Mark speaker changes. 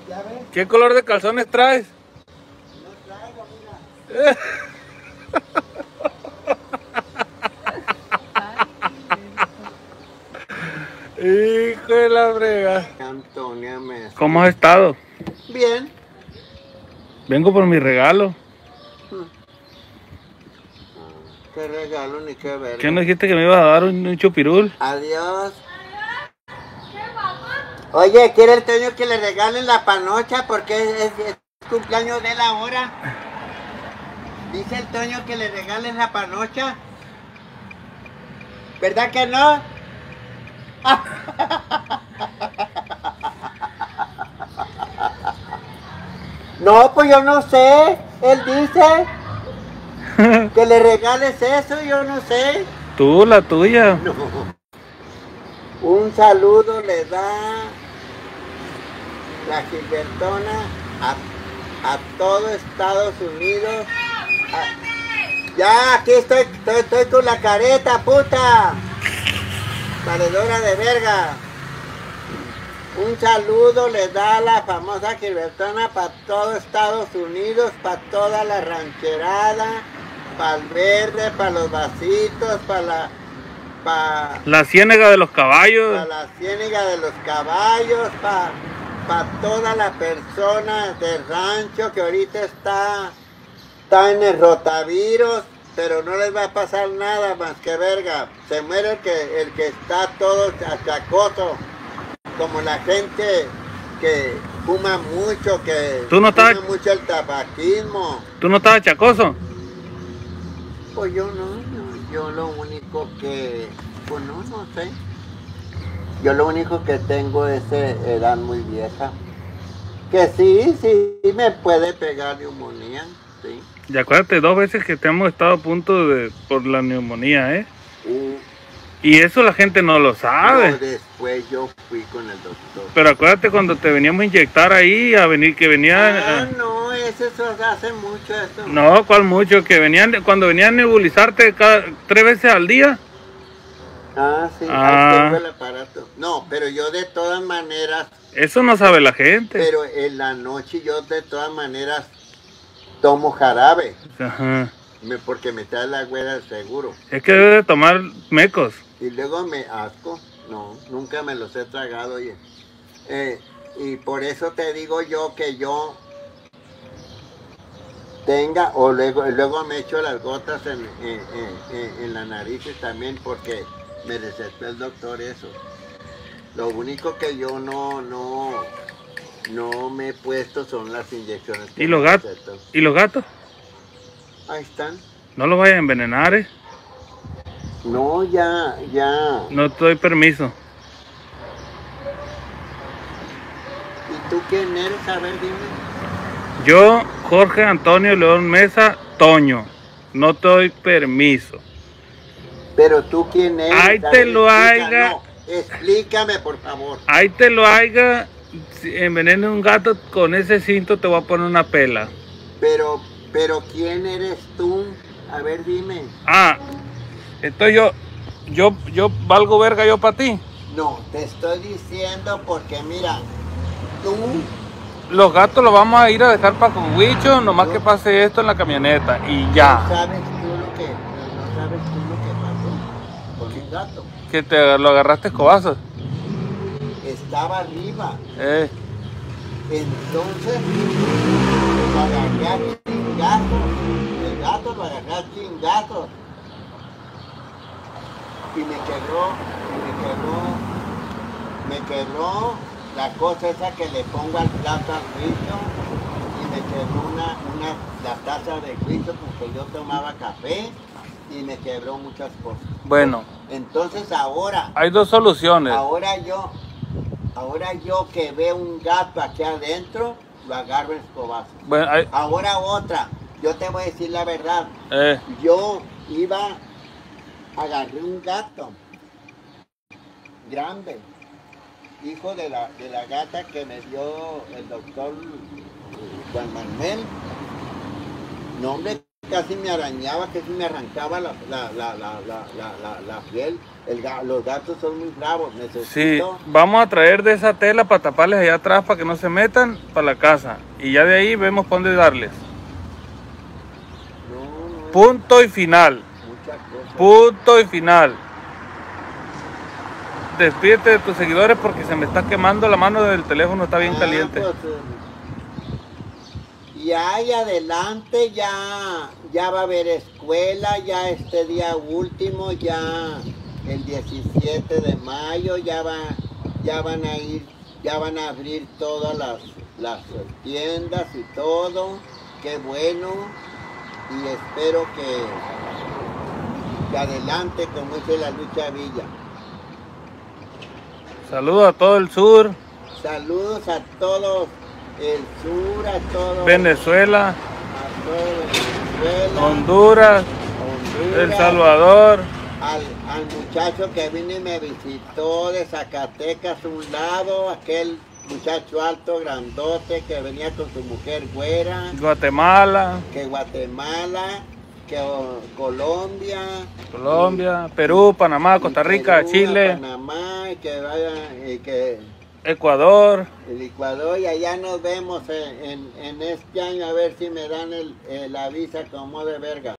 Speaker 1: ¿Ya ves?
Speaker 2: ¿Qué color de calzones traes?
Speaker 1: No traigo, mira.
Speaker 2: Hijo de la brega.
Speaker 1: Antonia me...
Speaker 2: ¿Cómo has estado?
Speaker 1: Bien.
Speaker 2: Vengo por mi regalo.
Speaker 1: Qué regalo ni qué verga.
Speaker 2: ¿Qué no dijiste que me ibas a dar un chupirul?
Speaker 1: Adiós. Oye, ¿quiere el Toño que le regalen la panocha? Porque es cumpleaños de él ahora. Dice el Toño que le regalen la panocha. ¿Verdad que no? No, pues yo no sé. Él dice que le regales eso, yo no sé.
Speaker 2: Tú, la tuya.
Speaker 1: No. Un saludo le da la Gilbertona a todo Estados Unidos. Ya, aquí estoy con la careta, puta. Valedora de verga. Un saludo le da la famosa Gilbertona para todo Estados Unidos, para toda la rancherada, para el verde, para los vasitos, para
Speaker 2: la ciénaga de los caballos.
Speaker 1: Para la ciénaga de los caballos, para toda la persona del rancho que ahorita está en el rotavirus, pero no les va a pasar nada más que verga. Se muere el que está todo achacoso, como la gente que fuma mucho, que
Speaker 2: fuma
Speaker 1: mucho el tabaquismo.
Speaker 2: ¿Tú no estás achacoso?
Speaker 1: Pues yo no, yo lo único que, pues no sé. Yo lo único que tengo es edad muy vieja. Que sí me puede pegar neumonía, sí.
Speaker 2: Y acuérdate, 2 veces que te hemos estado a punto por la neumonía, ¿eh? Y eso la gente no lo sabe.
Speaker 1: No, después yo fui con el doctor.
Speaker 2: Pero acuérdate cuando te veníamos a inyectar ahí, que venía...
Speaker 1: no, eso hace mucho eso.
Speaker 2: No, ¿cuál mucho? Que cuando venían a nebulizarte 3 veces al día.
Speaker 1: Sí, ahí tengo el aparato. No, pero yo de todas maneras...
Speaker 2: Eso no sabe la gente.
Speaker 1: Pero en la noche yo de todas maneras tomo jarabe.
Speaker 2: Ajá.
Speaker 1: Porque me trae la güera del seguro.
Speaker 2: Es que debe de tomar mecos.
Speaker 1: Y luego me asco. No, nunca me los he tragado, oye. Y por eso te digo yo que yo tenga, o luego me echo las gotas en la nariz también, porque me recetó el doctor eso. Lo único que yo no me he puesto son las inyecciones.
Speaker 2: ¿Y los gatos? ¿Y los gatos?
Speaker 1: Ahí están.
Speaker 2: No los vayas a envenenar, ¿eh?
Speaker 1: No, ya.
Speaker 2: No te doy permiso.
Speaker 1: ¿Y tú quién eres? A ver, dime.
Speaker 2: Yo, Jorge Antonio León Mesa, Toño. No te doy permiso.
Speaker 1: Pero tú quién eres.
Speaker 2: Ahí te lo haga.
Speaker 1: No, explícame, por favor.
Speaker 2: Ahí te lo haga. Si envenene un gato con ese cinto, te voy a poner una pela.
Speaker 1: Pero ¿quién eres tú? A ver, dime.
Speaker 2: Entonces yo valgo verga yo para ti.
Speaker 1: No, te estoy diciendo porque mira, tú...
Speaker 2: Los gatos los vamos a ir a dejar para Coguicho, nomás que pase esto en la camioneta y ya.
Speaker 1: No sabes tú lo que pasó con un gato.
Speaker 2: Que lo agarraste escobazos.
Speaker 1: Estaba arriba. Entonces lo agarré a chingazos. El gato lo agarré a chingazos. Y me quebró la cosa esa que le pongo al plato al juicio. Y me quebró la taza de juicio porque yo tomaba café. Y me quebró muchas cosas.
Speaker 2: Bueno.
Speaker 1: Entonces ahora...
Speaker 2: Hay 2 soluciones.
Speaker 1: Ahora yo que veo un gato aquí adentro, lo agarro en escobazo.
Speaker 2: Bueno,
Speaker 1: ahora otra, yo te voy a decir la verdad. Yo agarré un gato grande, hijo de la gata que me dio el doctor Juan Manuel. No, hombre, casi me arañaba, casi me arrancaba la piel. Los gatos son muy bravos,
Speaker 2: Sí,
Speaker 1: necesito.
Speaker 2: vamos a traer de esa tela para taparles allá atrás para que no se metan para la casa. Y ya de ahí vemos para dónde darles.
Speaker 1: No,
Speaker 2: Punto y final.
Speaker 1: muchas cosas.
Speaker 2: Punto y final. Despídete de tus seguidores porque se me está quemando la mano del teléfono, está bien caliente.
Speaker 1: Pues, y ahí adelante ya va a haber escuela, ya este día último, ya el 17 de mayo, ya van a abrir todas las tiendas y todo. Qué bueno. Y espero que adelante, como dice la Lucha Villa.
Speaker 2: Saludos a todo el sur,
Speaker 1: Saludos a todos el sur, a todo
Speaker 2: Venezuela,
Speaker 1: Venezuela,
Speaker 2: Honduras, El Salvador.
Speaker 1: al muchacho que vino y me visitó de Zacatecas, un lado, aquel muchacho alto, grandote, que venía con su mujer güera,
Speaker 2: Guatemala,
Speaker 1: que Guatemala, que Colombia,
Speaker 2: Perú, Panamá, Costa
Speaker 1: y
Speaker 2: Rica,
Speaker 1: Perú,
Speaker 2: Chile,
Speaker 1: Panamá, y que vaya, y que
Speaker 2: Ecuador.
Speaker 1: el Ecuador, y allá nos vemos en este año a ver si me dan la visa como de verga.